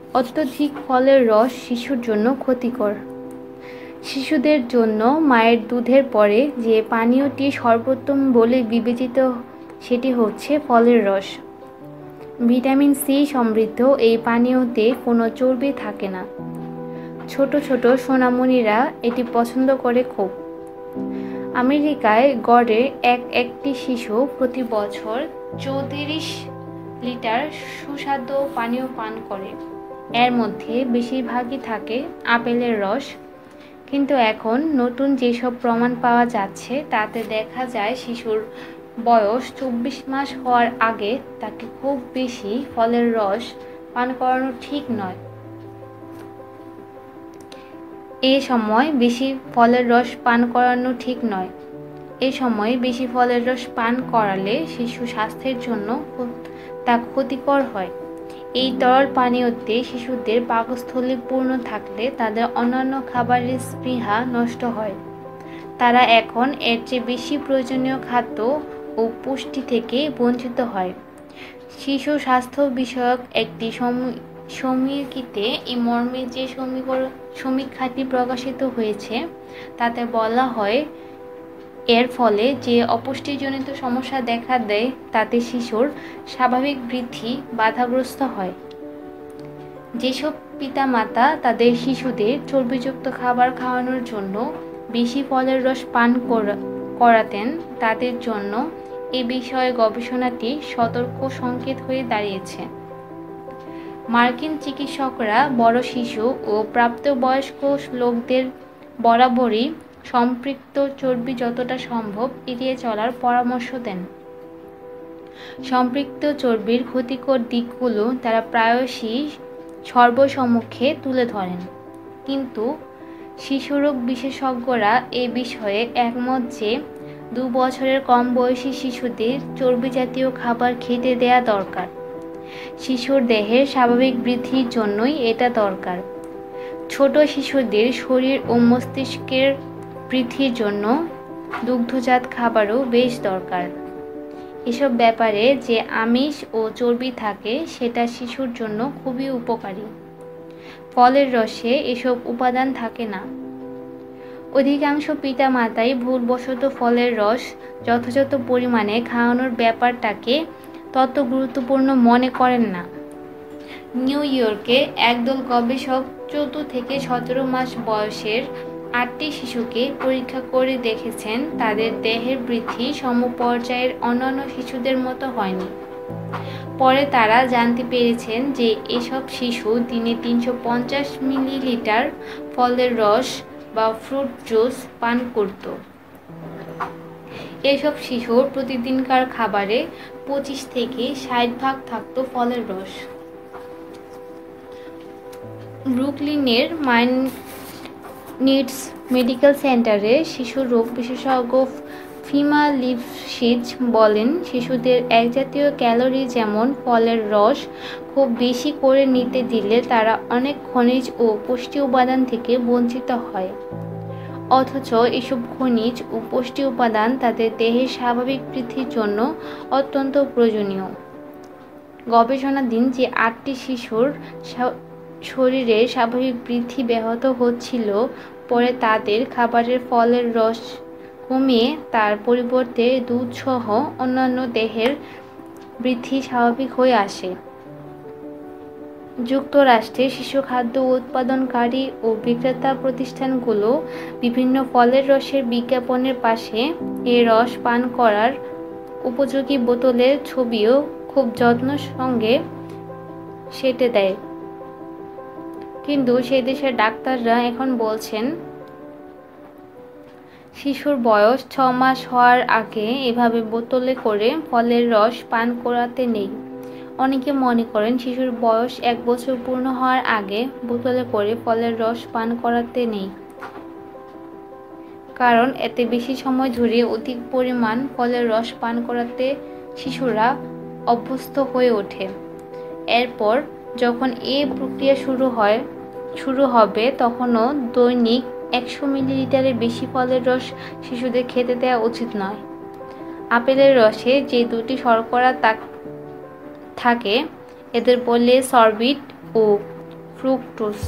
অত্যধিক ফলের রস শিশুর জন্য ক্ষতিকর। শিশুদের জন্য মায়ের দুধের পরে যে পানীয়টি সর্বোত্তম বলে বিবেচিত সেটি হচ্ছে ফলের রস। ভিটামিন সি সমৃদ্ধ এই পানীয়তে কোনো চর্বি থাকে না। ছোট ছোট সোনামণিরা এটি পছন্দ করে খুব। আমেরিকায় গড়ে একটি শিশু প্রতি বছর 34 লিটার সুস্বাদু পানীয় পান করে। এর মধ্যে বেশিরভাগই থাকে আপেলের রস। কিন্তু এখন নতুন যেসব প্রমাণ পাওয়া যাচ্ছে তাতে দেখা যায় শিশুর বয়স 24 মাস হওয়ার আগে তাকে খুব বেশি ফলের রস পান করানো ঠিক নয়। এ সময় বেশি ফলের রস পান করালে শিশু স্বাস্থ্যের জন্য তা ক্ষতিকর হয়। এই তরল পানীয়তে শিশুদের পাকস্থলী পূর্ণ থাকলে তাদের অন্যান্য খাবারের স্পৃহা নষ্ট হয়। তারা এখন এর চেয়ে বেশি প্রয়োজনীয় খাদ্য ও পুষ্টি থেকে বঞ্চিত হয়। শিশু স্বাস্থ্য বিষয়ক একটি সমীক্ষাতে এই মর্মে যে সমীক্ষাটি প্রকাশিত হয়েছে তাতে বলা হয়, এর ফলে যে অপুষ্টিজনিত সমস্যা দেখা দেয় তাতে শিশুর স্বাভাবিক বৃদ্ধি বাধাগ্রস্ত হয়। যেসব পিতামাতা তাদের শিশুদের চর্বিযুক্ত খাবার খাওয়ানোর জন্য বেশি ফলের রস পান করাতেন তাদের জন্য এ বিষয়ে গবেষণাটি সতর্ক সংকেত হয়ে দাঁড়িয়েছে। মার্কিন চিকিৎসকরা বড় শিশু ও প্রাপ্তবয়স্ক লোকদের বরাবরই সম্পৃক্ত চর্বি যতটা সম্ভব এড়িয়ে চলার পরামর্শ দেন। সম্পৃক্ত চর্বির ক্ষতিকর দিকগুলো তারা প্রায়শই সর্বসমক্ষে তুলে ধরেন। কিন্তু শিশুরোগ বিশেষজ্ঞরা এ বিষয়ে একমত যে 2 বছরের কম বয়সী শিশুদের চর্বি জাতীয় খাবার খেতে দেয়া দরকার। শিশুর দেহের স্বাভাবিক বৃদ্ধির জন্যই এটা দরকার। ছোট শিশুদের শরীর ও মস্তিষ্কের বৃদ্ধির জন্য দুগ্ধজাত খাবারও বেশ দরকার। এসব ব্যাপারে যে আমিষ ও চর্বি থাকে সেটা শিশুর জন্য খুবই উপকারী। ফলের রসে এসব উপাদান থাকে না। অধিকাংশ পিতামাতাই ভুলবশত ফলের রস যথাযথ পরিমাণে খাওয়ানোর ব্যাপারটাকে তত গুরুত্বপূর্ণ মনে করেন না। নিউ ইয়র্কে একদল গবেষক 14 থেকে 17 মাস বয়সের 8টি শিশুকে পরীক্ষা করে দেখেছেন তাদের দেহের বৃদ্ধি সমপর্যায়ের অন্যান্য শিশুদের মতো হয়নি। পরে তারা জানতে পেরেছেন যে এসব শিশু দিনে 350 মিলিলিটার ফলের রস বা ফ্রুট জুস পান করত। এসব শিশুর প্রতিদিনকার খাবারে 25 থেকে 60% থাকত ফলের রস। ব্রুকলিনের মাইন্ড নিডস মেডিকেল সেন্টারে শিশু রোগ বিশেষজ্ঞ ফিমা লিপসিচ বলেন, শিশুদের একজাতীয় ক্যালোরি যেমন ফলের রস খুব বেশি করে নিতে দিলে তারা অনেক খনিজ ও পুষ্টি উপাদান থেকে বঞ্চিত হয়। অথচ এসব খনিজ ও পুষ্টি উপাদান তাদের দেহের স্বাভাবিক বৃদ্ধির জন্য অত্যন্ত প্রয়োজনীয়। গবেষণাধীন যে 8টি শিশুর শরীরের স্বাভাবিক বৃদ্ধি ব্যাহত হচ্ছিল, পরে তাদের খাবারের ফলের রস কমিয়ে তার পরিবর্তে দুধসহ অন্যান্য দেহের বৃদ্ধি স্বাভাবিক হয়ে আসে। যুক্তরাষ্ট্রে শিশু খাদ্য উৎপাদনকারী ও বিক্রেতা প্রতিষ্ঠানগুলো বিভিন্ন ফলের রসের বিজ্ঞাপনের পাশে এ রস পান করার উপযোগী বোতলের ছবিও খুব যত্নের সঙ্গে সেঁটে দেয়। কিন্তু সে দেশের ডাক্তাররা এখন বলছেন, শিশুর বয়স 6 মাস হওয়ার আগে এভাবে বোতলে করে ফলের রস পান করাতে নেই। অনেকে মনে করেন শিশুর বয়স 1 বছর পূর্ণ হওয়ার আগে বোতলে করে ফলের রস পান করাতে নেই, কারণ এতে বেশি সময় ধরে অধিক পরিমাণ ফলের রস পান করাতে শিশুরা অভ্যস্ত হয়ে ওঠে। এরপর যখন এই প্রক্রিয়া শুরু হবে তখনও দৈনিক 100 মিলিলিটারের বেশি ফলের রস শিশুদের খেতে দেওয়া উচিত নয়। আপেলের রসে যে 2টি শর্করা থাকে এদের বলে সরবিট ও ফ্রুক্টোজ।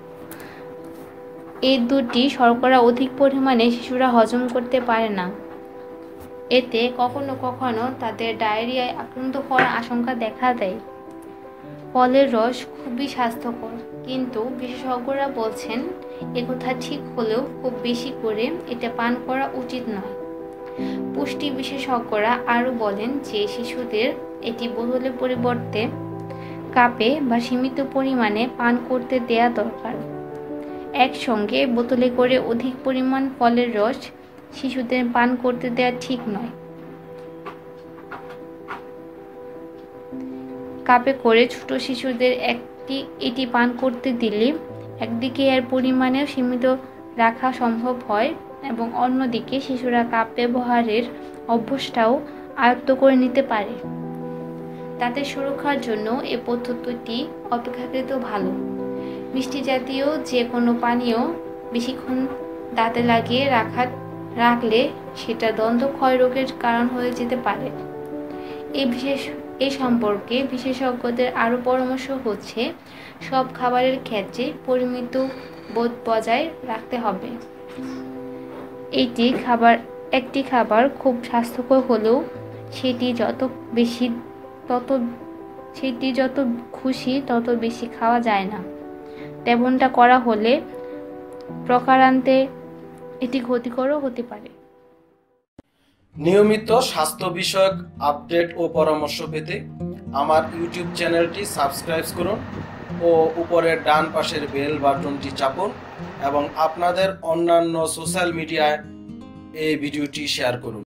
এই দুটি শর্করা অধিক পরিমাণে শিশুরা হজম করতে পারে না। এতে কখনো কখনো তাদের ডায়রিয়ায় আক্রান্ত হওয়ার আশঙ্কা দেখা দেয়। ফলের রস খুবই স্বাস্থ্যকর, কিন্তু বিশেষজ্ঞরা বলছেন একথা ঠিক হলেও খুব বেশি করে এটা পান করা উচিত নয়। পুষ্টি বিশেষজ্ঞরা আরও বলেন যে শিশুদের এটি বোতলের পরিবর্তে কাপে বা সীমিত পরিমাণে পান করতে দেয়া দরকার। একসঙ্গে বোতলে করে অধিক পরিমাণ ফলের রস শিশুদের পান করতে দেওয়া ঠিক নয়। কাপে করে ছোট শিশুদের এটি পান করতে দিলে একদিকে এর পরিমাণেও সীমিত রাখা সম্ভব হয় এবং অন্যদিকে শিশুরা কাপ ব্যবহারের অভ্যাসটাও আয়ত্ত করে নিতে পারে। দাঁতের সুরক্ষার জন্য এ পদ্ধতিটি অপেক্ষাকৃত ভালো। মিষ্টি জাতীয় যে কোনো পানীয় বেশিক্ষণ দাঁতে লাগিয়ে রাখলে সেটা দন্ত ক্ষয় রোগের কারণ হয়ে যেতে পারে। এই সম্পর্কে বিশেষজ্ঞদের আরও পরামর্শ হচ্ছে সব খাবারের ক্ষেত্রে পরিমিত বোধ বজায় রাখতে হবে। একটি খাবার খুব স্বাস্থ্যকর হলেও সেটি যত খুশি তত বেশি খাওয়া যায় না। তেমনটা করা হলে প্রকারান্তে এটি ক্ষতিকরও হতে পারে। নিয়মিত স্বাস্থ্য বিষয়ক আপডেট ও পরামর্শ পেতে আমার ইউটিউব চ্যানেলটি সাবস্ক্রাইব করুন ও উপরের ডান পাশের বেল বাটনটি চাপুন এবং আপনাদের অন্যান্য সোশ্যাল মিডিয়ায় এই ভিডিওটি শেয়ার করুন।